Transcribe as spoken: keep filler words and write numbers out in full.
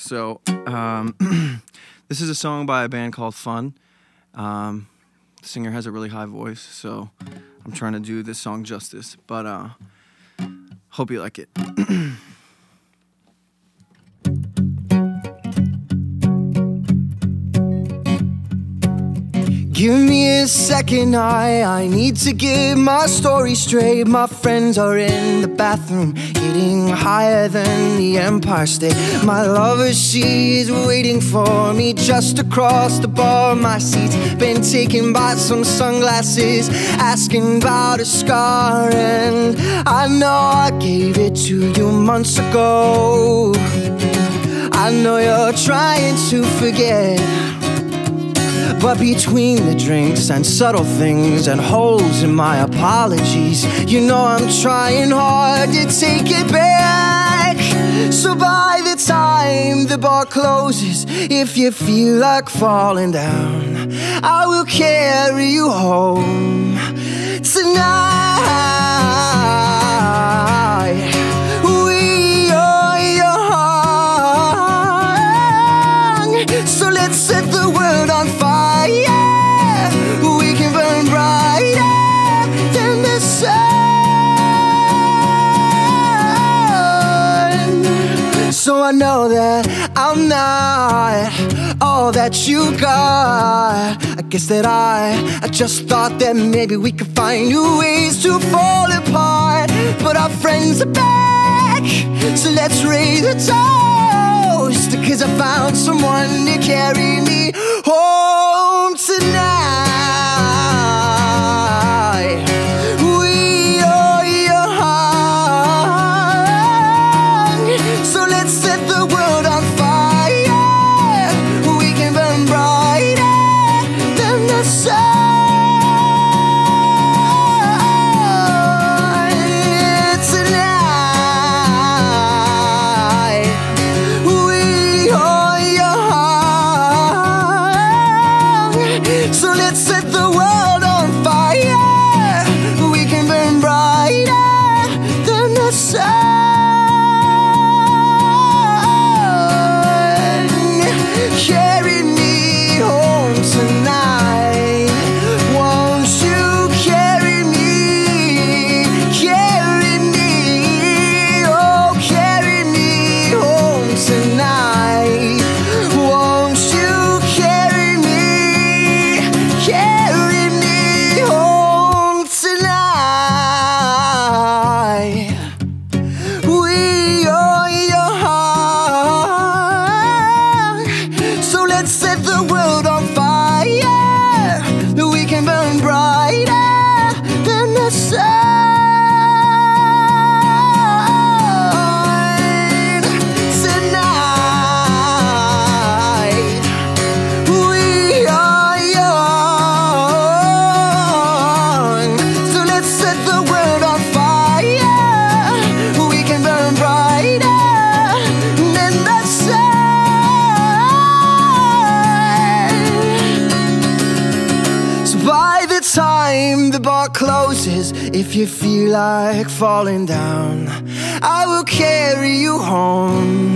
So, um, this is a song by a band called Fun. Um, the singer has a really high voice, so I'm trying to do this song justice, but uh, hope you like it. Give me a second, I, I need to get my story straight. My friends are in the bathroom, getting higher than the Empire State. My lover, she is waiting for me just across the bar. My seat's been taken by some sunglasses, asking about a scar. And I know I gave it to you months ago. I know you're trying to forget, but between the drinks and subtle things and holes in my apologies, you know I'm trying hard to take it back. So by the time the bar closes, if you feel like falling down, I will carry you home tonight. We are young, so let's set the world on fire. We can burn brighter than the sun. So I know that I'm not all that you got. I guess that I, I just thought that maybe we could find new ways to fall apart. But our friends are back, so let's raise a toast, 'cause I found someone to carry me home tonight. We are young, so let's set the world on fire. We can burn brighter than the sun tonight. We are young, so let's set the world on fire. We can burn brighter than the sun. Carry me home tonight. Won't you carry me? Carry me, oh, carry me home tonight. Won't you carry me? Carry me home tonight. We are young, so let's set the world on fire. We can burn brighter than the sun tonight. We are young, so let's set the world on fire. We can burn brighter than the sun. So by the time the bar closes, if you feel like falling down, I will carry you home